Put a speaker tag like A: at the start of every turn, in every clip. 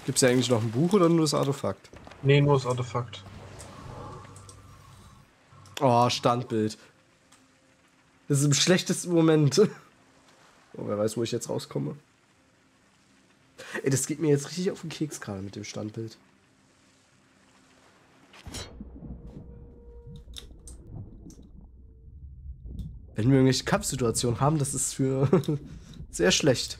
A: Gibt's ja eigentlich noch ein Buch oder nur das Artefakt?
B: Nee, nur das Artefakt.
A: Oh, Standbild. Das ist im schlechtesten Moment. Oh, wer weiß, wo ich jetzt rauskomme. Ey, das geht mir jetzt richtig auf den Keks gerade mit dem Standbild. Wenn wir irgendwelche Kampfsituationen haben, das ist für sehr schlecht.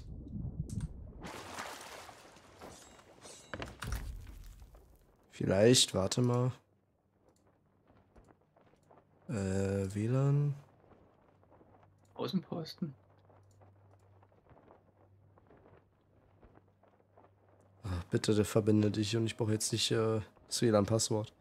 A: Vielleicht, warte mal. WLAN.
C: Außenposten.
A: Ach, bitte, verbinde dich und ich brauche jetzt nicht das WLAN-Passwort.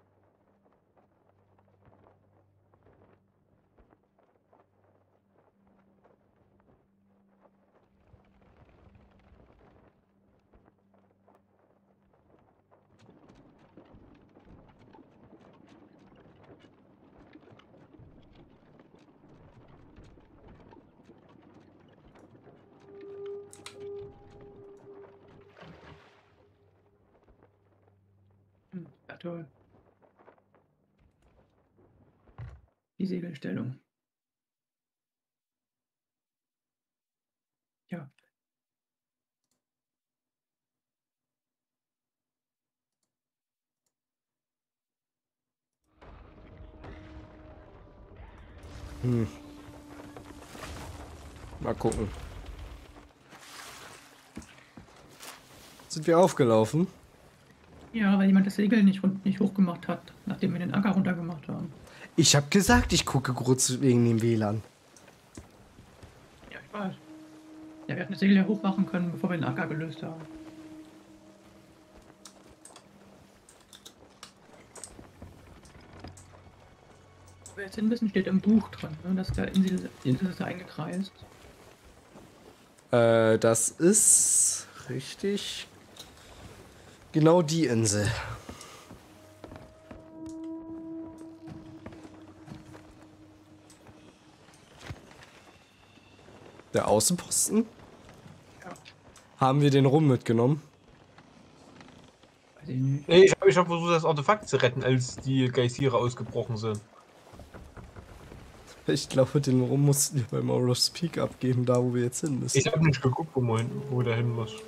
C: Ja, toll. Die Segelstellung. Ja.
A: Mal gucken. Sind wir aufgelaufen?
C: Ja, weil jemand das Segel nicht hochgemacht hat, nachdem wir den Anker runtergemacht haben.
A: Ich hab gesagt, ich gucke kurz wegen dem WLAN.
C: Ja, ich weiß. Ja, wir hätten das Segel ja hochmachen können, bevor wir den Anker gelöst haben. Wo wir jetzt hin müssen, steht im Buch drin, ne? Dass der Insel ist eingekreist.
A: Das ist richtig. Genau die Insel. Der Außenposten?
C: Ja.
A: Haben wir den Rum mitgenommen?
C: Weiß ich nicht.
B: Nee, ich hab versucht, das Artefakt zu retten, als die Geysire ausgebrochen sind.
A: Ich glaube, den Rum mussten wir bei Mauros Peak abgeben, da wo wir jetzt hin müssen.
B: Ich habe nicht geguckt, wo der hin muss.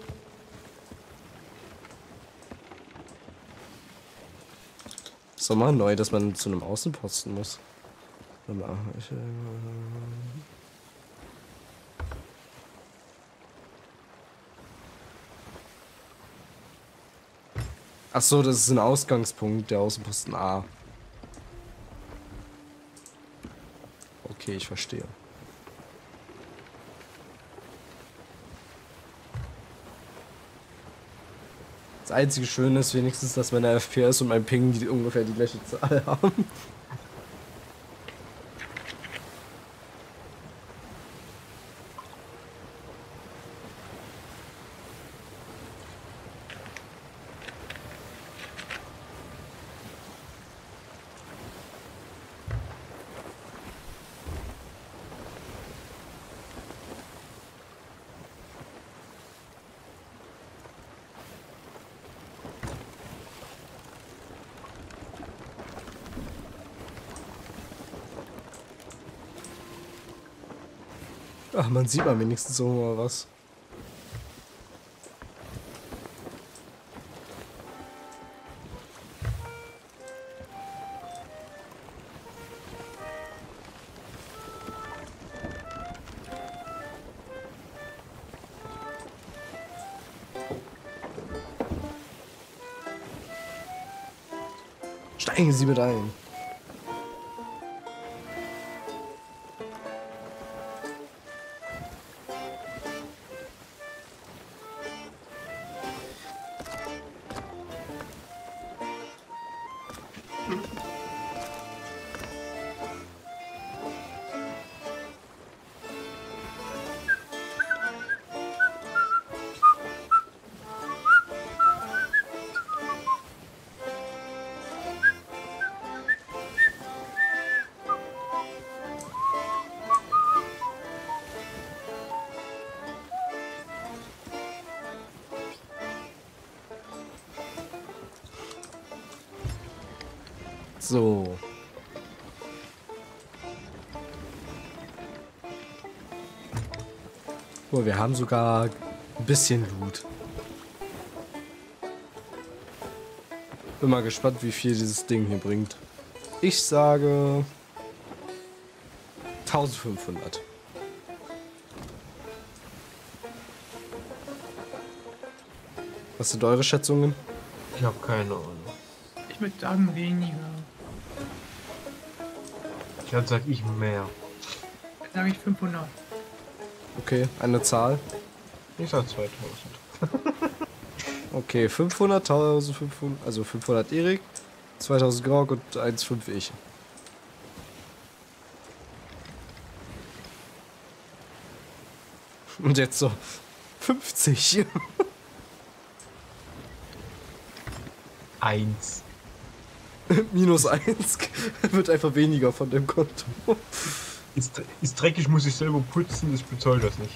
A: Ist doch mal neu, dass man zu einem Außenposten muss. Ach so, das ist ein Ausgangspunkt, der Außenposten A. Okay, ich verstehe. Das einzige Schöne ist wenigstens, dass meine FPS und mein Ping ungefähr die gleiche Zahl haben. Ach, man sieht mal wenigstens so mal was. Steigen Sie mit ein. So. Oh, wir haben sogar ein bisschen Loot. Bin mal gespannt, wie viel dieses Ding hier bringt. Ich sage 1500. Was sind eure Schätzungen?
B: Ich habe keine Ahnung.
C: Ich würde sagen weniger.
B: Dann sag ich mehr.
C: Dann sage ich 500.
A: Okay, eine Zahl.
B: Ich sag 2000.
A: Okay, 500, 1500, also 500 Erik, 2000 Grog und 1,5 ich. Und jetzt so 50.
B: 1.
A: Minus 1 wird einfach weniger von dem Konto.
B: Ist dreckig, muss ich selber putzen, ich bezahle das nicht.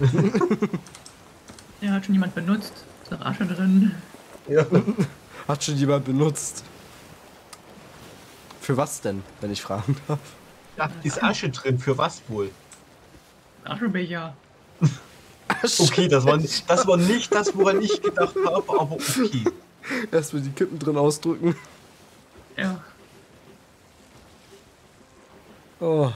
C: Ja, hat schon jemand benutzt. Ist noch Asche drin.
B: Ja.
A: Hat schon jemand benutzt. Für was denn, wenn ich fragen darf?
B: Da ist Asche drin, für was wohl?
C: Aschebecher.
B: Okay, das war nicht das, woran ich gedacht habe, aber okay.
A: Erstmal die Kippen drin ausdrücken.
C: Ja.
A: Oh.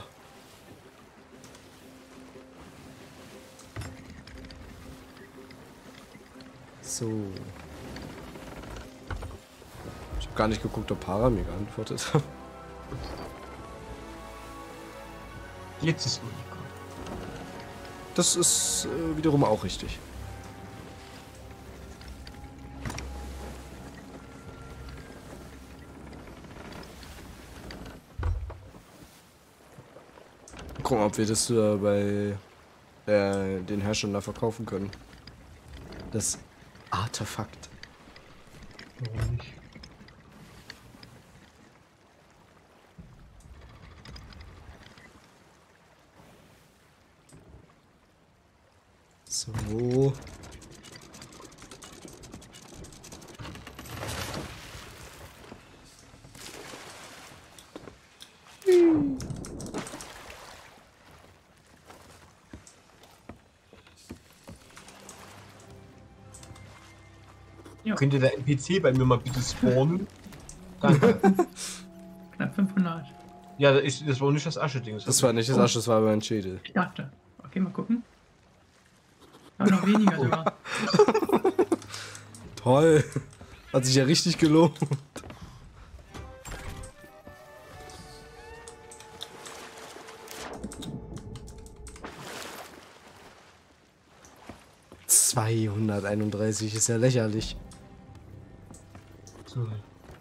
A: So. Ich habe gar nicht geguckt, ob Para mir geantwortet hat.
B: Jetzt ist Unicorn.
A: Das ist wiederum auch richtig. Gucken, ob wir das bei den Herstellern da verkaufen können. Das Artefakt.
B: Warum nicht?
A: So.
C: Ja.
B: Könnte der NPC bei mir mal bitte spawnen? Danke.
C: Knapp 500.
B: Ja, das war nicht das Asche-Ding.
A: Das war nicht das Asche, das war mein Schädel.
C: Ich dachte. Okay, mal gucken. Aber noch weniger sogar.
A: Toll. Hat sich ja richtig gelohnt. $231 ist ja lächerlich.
B: So.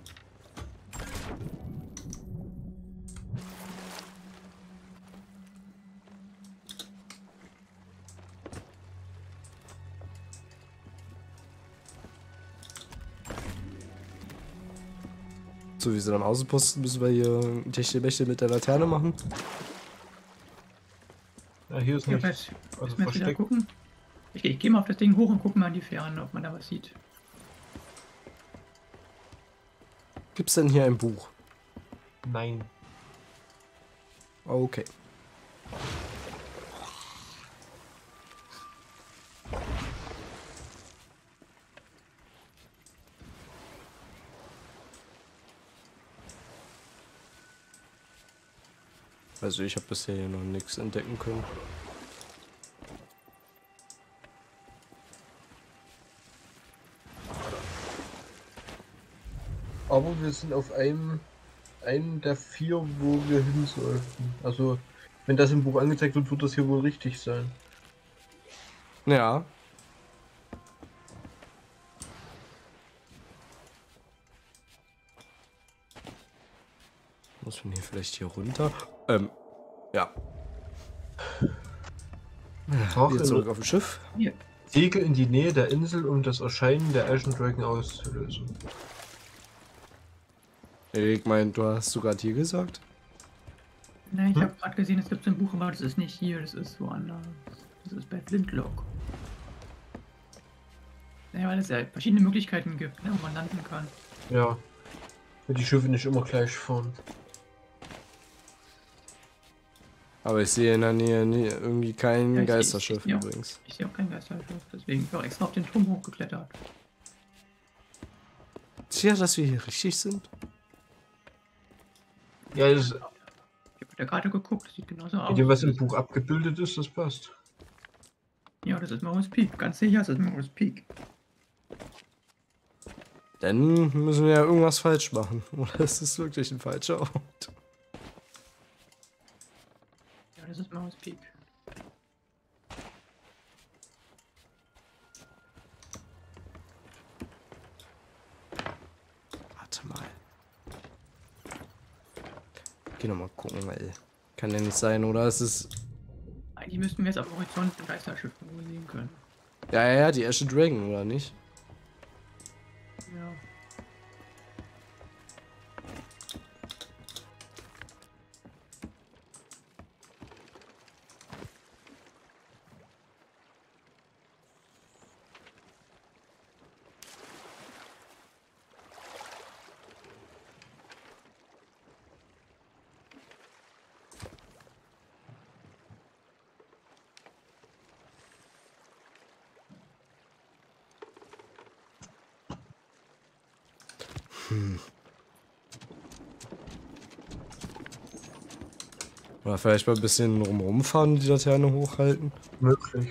A: So, wie sie am Außenposten müssen wir hier Techtelmechtel mit der Laterne machen.
B: Ja, hier ist
C: Ja,
B: nichts.
C: vielleicht
B: Also
C: müssen wir jetzt wieder
B: versteckt.
C: gucken. Ich gehe mal auf das Ding hoch und gucke mal in die Ferne, ob man da was sieht.
A: Gibt's denn hier ein Buch?
B: Nein.
A: Okay. Also ich habe bisher hier noch nichts entdecken können.
B: Aber wir sind auf einem der 4, wo wir hin sollten. Also, wenn das im Buch angezeigt wird, wird das hier wohl richtig sein.
A: Ja. Muss man hier vielleicht hier runter? Ja. Wieder zurück auf dem Schiff.
C: Hier.
B: Segel in die Nähe der Insel, um das Erscheinen der Ashen Dragon auszulösen.
A: Ich meine, du hast sogar hier gesagt?
C: Ne, ich habe gerade gesehen, es gibt so ein Buch, aber das ist nicht hier, das ist woanders. Das ist bei Flintlock. Ja, weil es ja verschiedene Möglichkeiten gibt, ne, wo man landen kann.
B: Ja. Weil die Schiffe nicht immer gleich fahren.
A: Aber ich sehe in der Nähe irgendwie kein
C: Ja,
A: Geisterschiff
C: ja,
A: übrigens.
C: ich sehe auch kein Geisterschiff, deswegen bin ich auch extra auf den Turm hochgeklettert.
A: Sicher, dass wir hier richtig sind?
B: Ja, das,
C: Ich habe auf der Karte geguckt, das sieht genauso aus.
B: mit dem, was im Buch abgebildet ist, das passt.
C: Ja, das ist Maurus Peak, ganz sicher, das ist Maurus Peak.
A: Dann müssen wir ja irgendwas falsch machen. Oder ist es wirklich ein falscher Ort?
C: Ja, das ist Maurus Peak.
A: Warte mal. Geh noch mal gucken, weil kann ja nicht sein, oder? Es ist.
C: Eigentlich müssten wir jetzt am Horizont ein Geisterschiff irgendwo sehen können.
A: Ja, die Ashe Dragon, oder nicht?
C: Ja.
A: Oder vielleicht mal ein bisschen rumfahren, die Laterne hochhalten.
B: Möglich.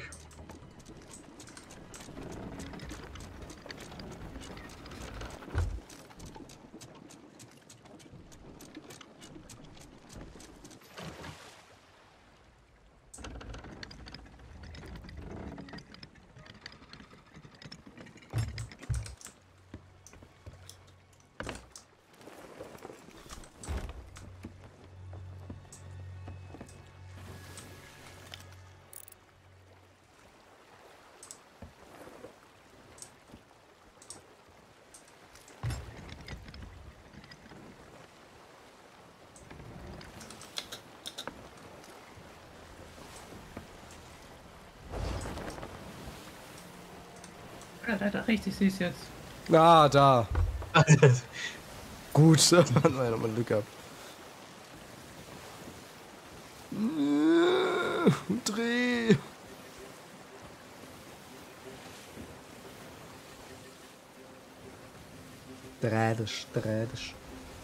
C: Da rechts, ich sehe es jetzt.
A: Ah, da. Gut, da hatten wir ja nochmal Glück gehabt. Dreh. Drädisch.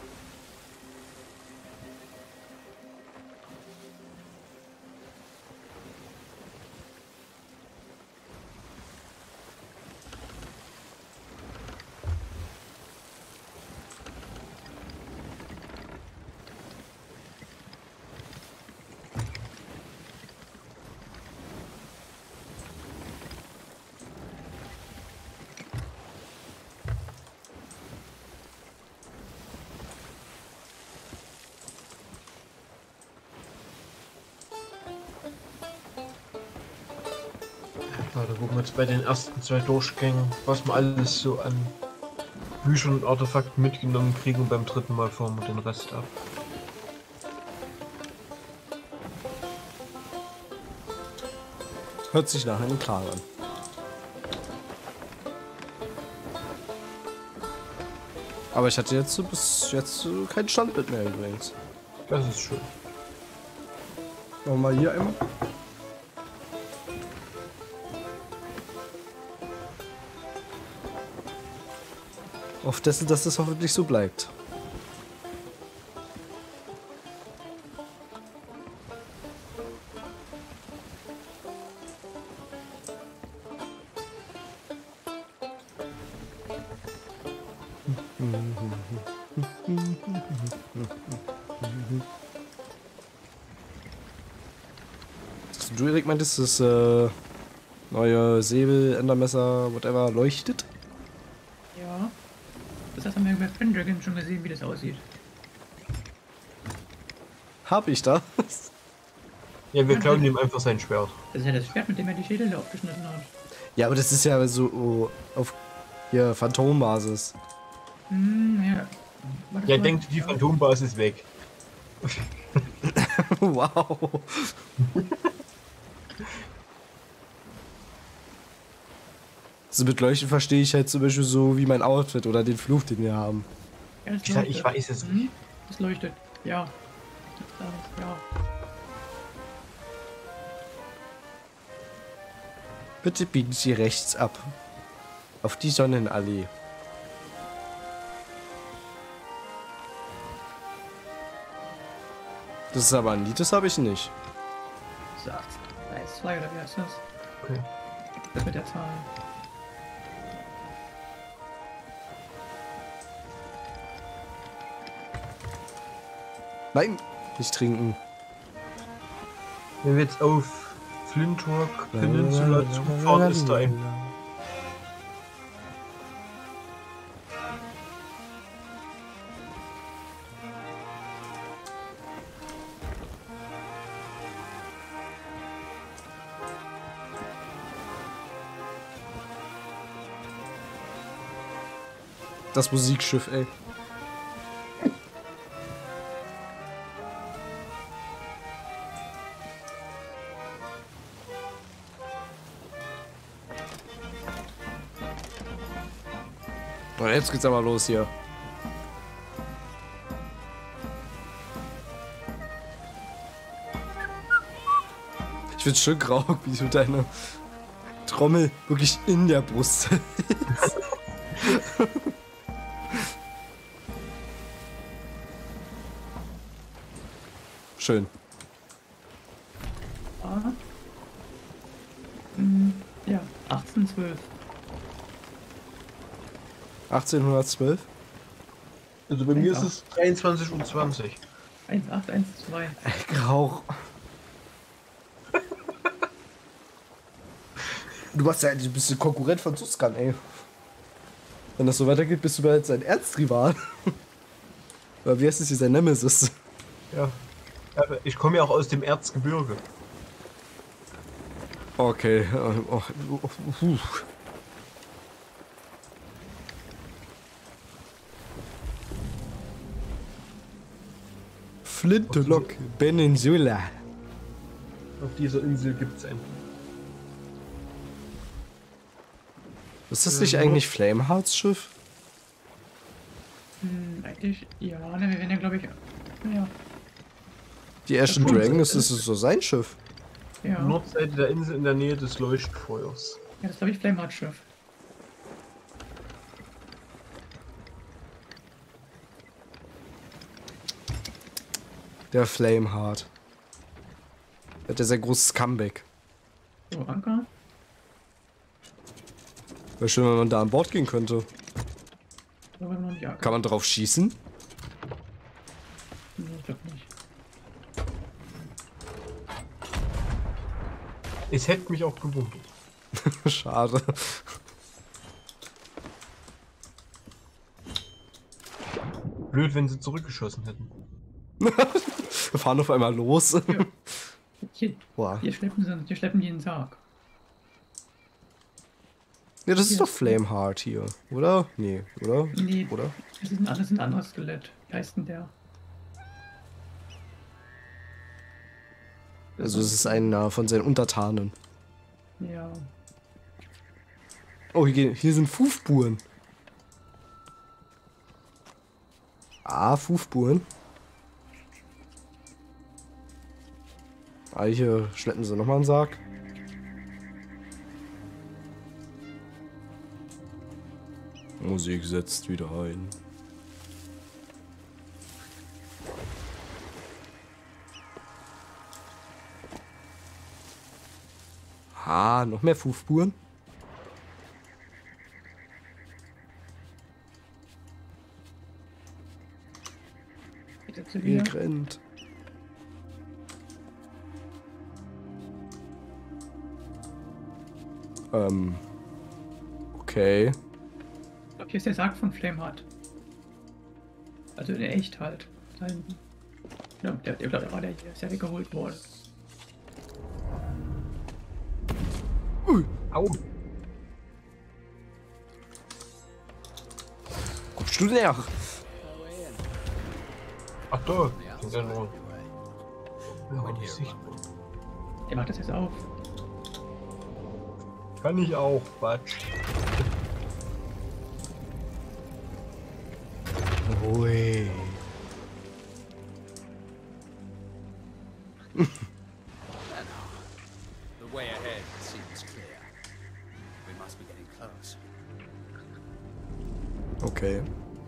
B: Da gucken wir jetzt bei den ersten 2 Durchgängen, was wir alles so an Büchern und Artefakten mitgenommen kriegen, und beim 3. Mal fahren wir den Rest ab.
A: Hört sich nach einem Plan an. Aber ich hatte jetzt bis jetzt kein Standbild mehr übrigens.
B: Das ist schön.
A: Machen wir hier einmal. Auf dessen, dass das hoffentlich so bleibt. Du, Erik, meintest, das neue Säbel, Endermesser, whatever, leuchtet?
C: Ja. Das haben wir bei Pendragon schon gesehen, wie das aussieht.
A: Hab ich da?
B: Ja, wir klauen ihm einfach sein Schwert.
C: Das ist ja das Schwert, mit dem er die Schädel aufgeschnitten hat.
A: Ja, aber das ist ja so auf hier Phantombasis.
C: Ja. War das
B: Ja,
C: mal-
B: denkt, die Phantombasis ist weg.
A: Wow. So mit Leuchten verstehe ich halt zum Beispiel so wie mein Outfit oder den Fluch, den wir haben.
C: Ja, das
B: Ich
C: leuchtet.
B: weiß es nicht.
C: Das leuchtet. Ja. Ja.
A: Bitte biegen Sie rechts ab. Auf die Sonnenallee. Das ist aber ein Lied, das habe ich nicht.
C: Sagt. 1, 2 oder wie heißt das?
B: Okay.
C: Das mit der Zahl.
A: Nein, nicht trinken.
B: Wenn wir jetzt auf Flintrock Peninsula zufahren, ist da ein...
A: Das Musikschiff, ey. Und jetzt geht's aber los hier. Ich find's schön grau, wie du deine Trommel wirklich in der Brust hältst. Schön.
C: Ah. Ja, 1812.
A: 1812.
B: Also bei mir ist
C: Ja.
B: es 23:20 Uhr.
C: 1812.
A: Grau. Du bist ja ein bisschen Konkurrent von Suskan, ey. Wenn das so weitergeht, bist du bald sein Erzrival. Oder wie heißt es hier, sein Nemesis?
B: Ja. Aber ich komme ja auch aus dem Erzgebirge.
A: Okay. Flintlock Peninsula.
B: Auf dieser Insel gibt es einen.
A: Ist das nicht eigentlich Flamehearts Schiff?
C: Eigentlich, ja, ne, wir werden ja, glaube ich, ja,
A: Die Ashen
B: Das ist-
A: Dragon, ist das so sein Schiff?
C: ja,
B: Nordseite der Insel in der Nähe des Leuchtfeuers.
C: ja, das glaube ich Flameheart Schiff.
A: Der Flameheart. Der hat ja sehr großes Comeback.
C: So, Anker.
A: Wäre schön, wenn man da an Bord gehen könnte.
C: Aber noch nicht Anker.
A: Kann man drauf schießen?
C: Nee, ich glaube nicht.
B: Es hätte mich auch gewundert.
A: Schade.
B: Blöd, wenn sie zurückgeschossen hätten.
A: Wir fahren auf einmal los.
C: Ja. Hier,
A: Boah.
C: hier schleppen die einen Sarg.
A: Ja, das ist doch Flameheart hier, oder? Nee, oder?
C: Nee,
A: Oder?
C: das ist ein anderes Skelett. Wie heißt denn der?
A: Also es ist einer von seinen Untertanen.
C: Ja.
A: Oh, hier sind Fufburen. Ah, Fufburen. Ah, hier schleppen sie nochmal einen Sarg. Musik setzt wieder ein. Ah, noch mehr Fufburen.
C: Ich setze wieder.
A: Gegrennt. Okay.
C: Ich glaube, hier ist der Sarg von Flameheart. Also in echt halt. Ja, der war der hier. Ist ja weggeholt worden.
B: Au!
A: Kommst du näher?
B: Ach da! Sind ja nur... Ja, nicht sichtbar.
C: Der macht das jetzt auf.
B: Kann ich auch, Quatsch.
A: Oh Okay.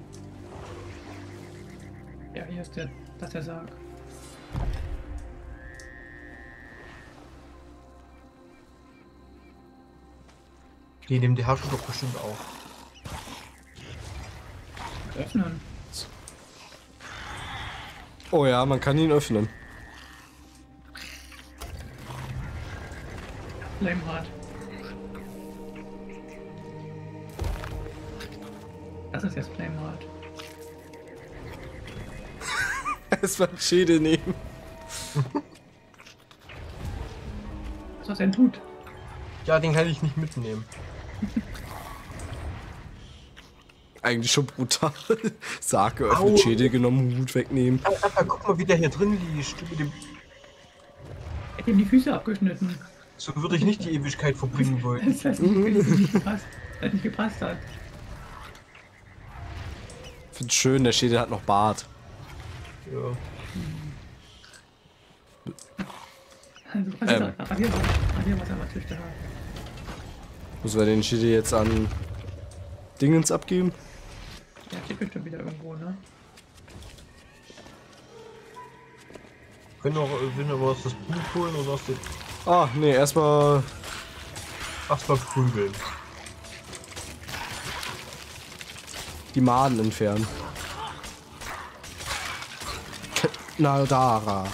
C: Ja, hier ist der Sarg.
B: Die nehmen die Herrscher doch bestimmt auch.
C: Öffnen.
A: Oh ja, man kann ihn öffnen.
C: Flameheart. Das ist jetzt Flameheart.
A: Erstmal einen Schädel nehmen.
C: Was ist denn tut?
B: Ja, den kann ich nicht mitnehmen.
A: Eigentlich schon brutal. Sarg geöffnet,
B: Au.
A: Schädel genommen, Hut wegnehmen.
B: Aber guck mal, wie der hier drin liegt. Mit dem...
C: Ich hab ihm die Füße abgeschnitten.
B: So würde ich nicht die Ewigkeit verbringen wollen.
C: Das heißt nicht gepasst. Das nicht gepasst hat.
A: Ich find's schön, der Schädel hat noch Bart.
B: Ja.
C: Also, Radierwasser natürlich da.
A: Müssen wir den Schädel jetzt an Dingens abgeben?
C: Der steht bestimmt wieder irgendwo, ne?
B: Können wir was das Buch holen oder was?
A: Ah, nee, erstmal
B: Erstmal prügeln.
A: die Maden entfernen. Naldara.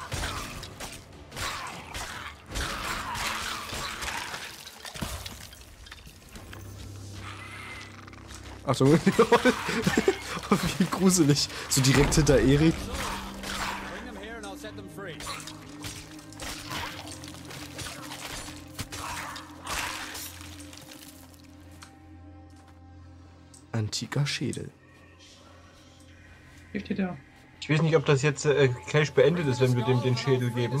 A: Achtung. Wie gruselig. So direkt hinter Erik. Antiker Schädel.
C: Hier steht er.
B: Ich weiß nicht, ob das jetzt gleich beendet ist, wenn wir dem den Schädel geben.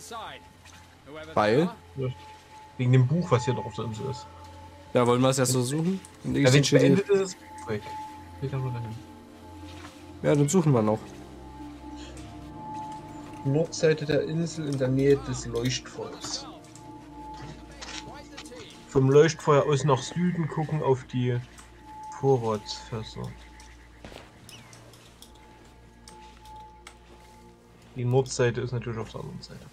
A: Weil?
B: Wegen dem Buch, was hier drauf drin ist.
A: Ja, wollen wir es erst so suchen?
B: Ja, wenn es beendet ist, ist es weg. Geht dann wieder hin.
A: Ja, dann suchen wir noch.
B: Nordseite der Insel in der Nähe des Leuchtfeuers. Vom Leuchtfeuer aus nach Süden gucken auf die Vorratsfässer. Die Nordseite ist natürlich auf der anderen Seite.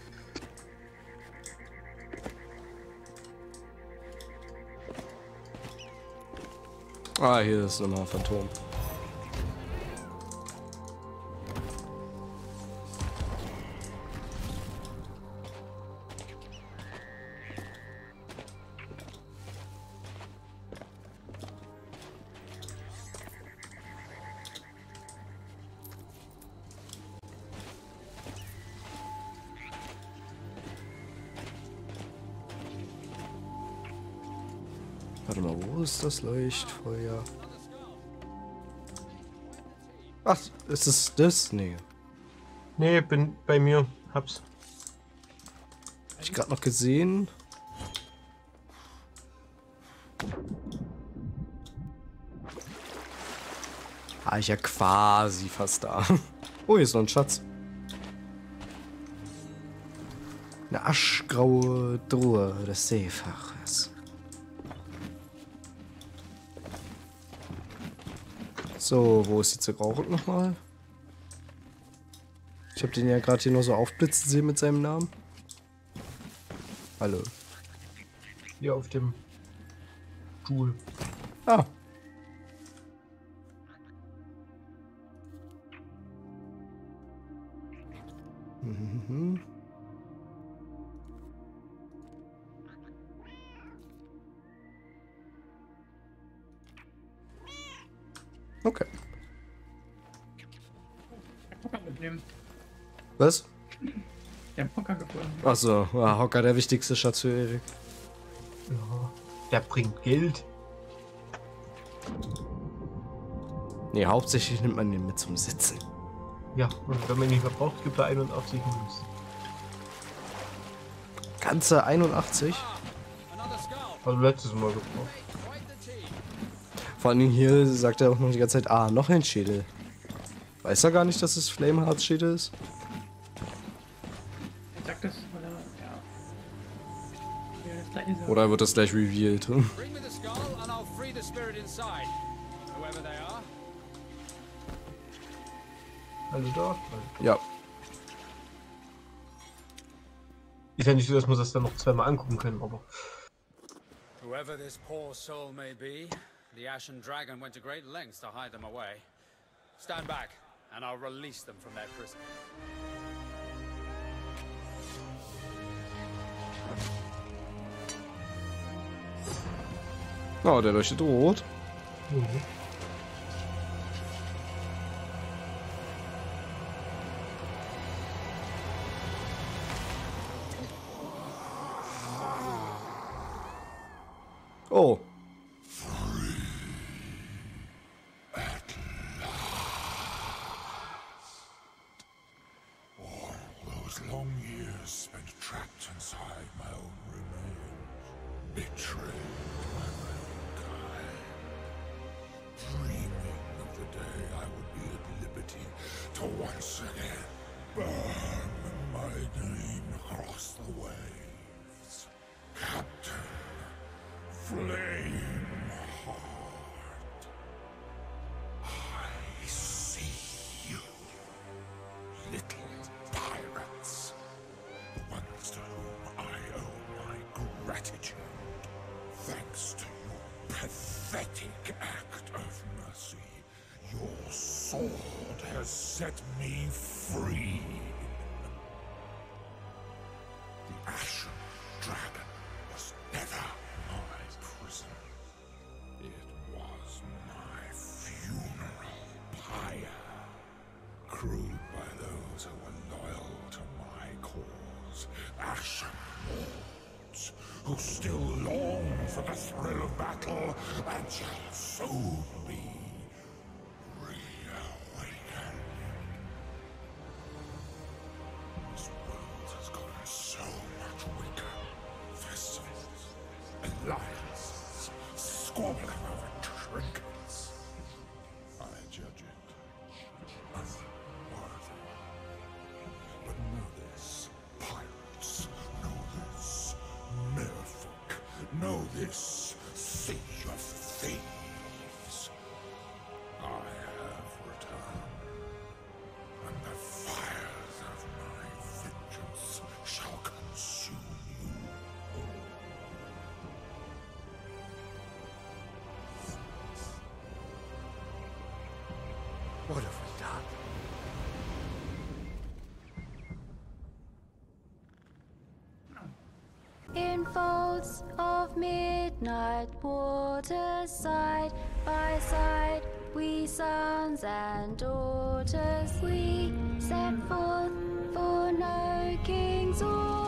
A: Ah, hier ist nochmal ein Phantom. Warte mal, wo ist das Leuchtfeuer? Ach, ist es das? Nee.
B: Nee, bin bei mir. Hab's.
A: Hab ich gerade noch gesehen. Ah, ich ja quasi fast da. Oh, hier ist noch ein Schatz. Eine aschgraue Truhe des Seefahrers. So, wo ist jetzt der Graurock nochmal? Ich habe den ja gerade hier noch so aufblitzen sehen mit seinem Namen. Hallo.
B: Hier auf dem Stuhl.
A: Ah. Mhm. Okay.
C: Hocker mitnehmen.
A: Was?
C: Wir haben Hocker gefunden.
A: Achso, ja, Hocker, der wichtigste Schatz für Erik.
B: Ja, der bringt Geld.
A: Nee, hauptsächlich nimmt man den mit zum Sitzen.
B: Ja, und wenn man ihn nicht mehr braucht, gibt er 81 Münzen.
A: Ganze 81?
B: Also letztes Mal gebraucht.
A: Vor allen Dingen hier sagt er auch noch die ganze Zeit, ah, noch ein Schädel. Weiß er gar nicht, dass es Flamehearts Schädel ist?
C: Er sagt das, weil er, ja. Das gleiche sagt.
A: Oder wird das gleich revealed?
D: Whoever they are.
B: Alle da?
A: Ja.
B: Ist ja nicht so, dass wir das dann noch zweimal angucken können, aber.
D: Whoever this poor soul may be, the Ashen Dragon went to great lengths to hide them away. Stand back, and I'll release them from their prison.
A: Oh, der leuchtet rot. Oh.
E: Those long years spent trapped inside my own remains, betrayed by mankind, dreaming of the day I would be at liberty to once again burn my name across the waves. Captain Flameheart, I see you, little pirates, the ones to whom I owe my gratitude. Thanks to your pathetic act of mercy, your sword has set me free. The Ashen Dragon was never my prison. It was my funeral pyre, crewed by those who were loyal to my cause, Ashen Lords, who still long for the thrill of battle and shall soon be reawakened. This world has gotten so much weaker. Festivals, alliances, squabbling over trinkets. I judge it unworthy. But know this, pirates, know this, merfolk, know this, sea of thieves. I have returned, and the fires of my vengeance shall consume you all.
A: What have we done?
F: In folds of midnight waters, side by side, we sons and daughters, we set forth for no king's order.